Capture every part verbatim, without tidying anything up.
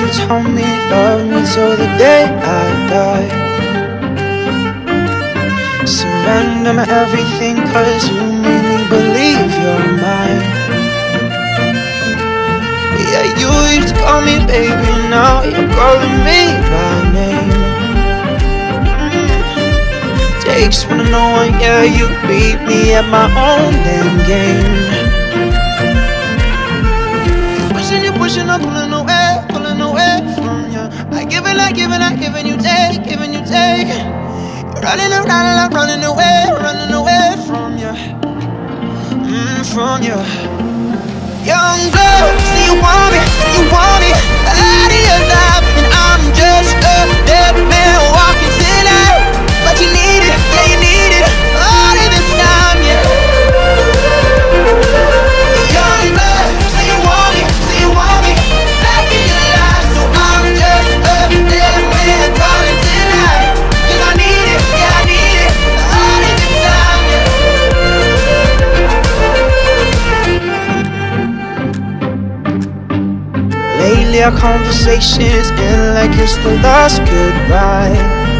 you told me, love me till the day I die. Surrender my everything, cause you made me believe you're mine. Yeah, you used to call me baby, now you're calling me by name. Takes one to know one, yeah, you beat me at my own damn game. You're pushing, you're pushing, I'm pulling away, pulling away from you. I give it, I give it, I give it, you take, giving you take. You're running around, I'm running away, running away from you, mm, from you. Youngblood, see you want me, see you want me out of your life, and I'm just a dead man walking tonight. But you need it, yeah you need it, all of this time, yeah. Youngblood, see you want me, see you want me back in your life, so I'm just a dead man calling tonight. Cause I need it, yeah I need it, all of this time, yeah. Lately our conversations end like it's the last goodbye.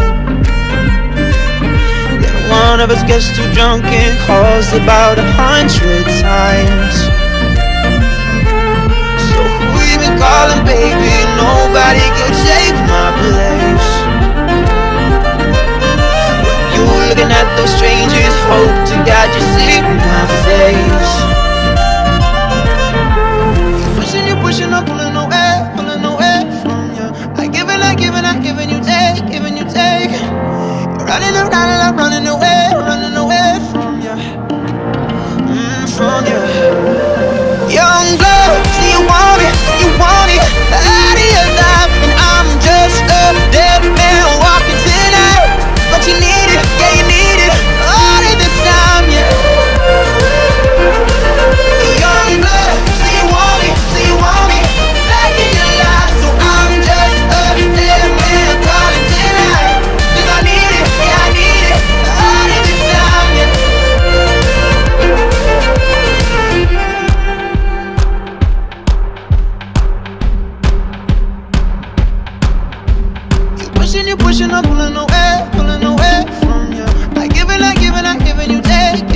Then one of us gets too drunk and calls about a hundred times. So who you been calling, baby? Nobody can take my place. When you looking at those strangers, hope to God you see my face. You're pushing, you're pushing, I'm pulling away. Giving you take, giving you take. You're running around, I'm running away, running away from you, mm, from you. Youngblood, see you want me, see you want me out of your life, and I'm just a dead man walking tonight. But you need it, yeah you need it, all of this time, yeah. Youngblood, see you want me, see you want me back in your life, so I'm just a dead man calling tonight. Cause I need it, yeah I need it, all of this time, yeah. You pushing, you pushing, I'm pulling away, pulling away from you. I give it, I give it, I give it, you take.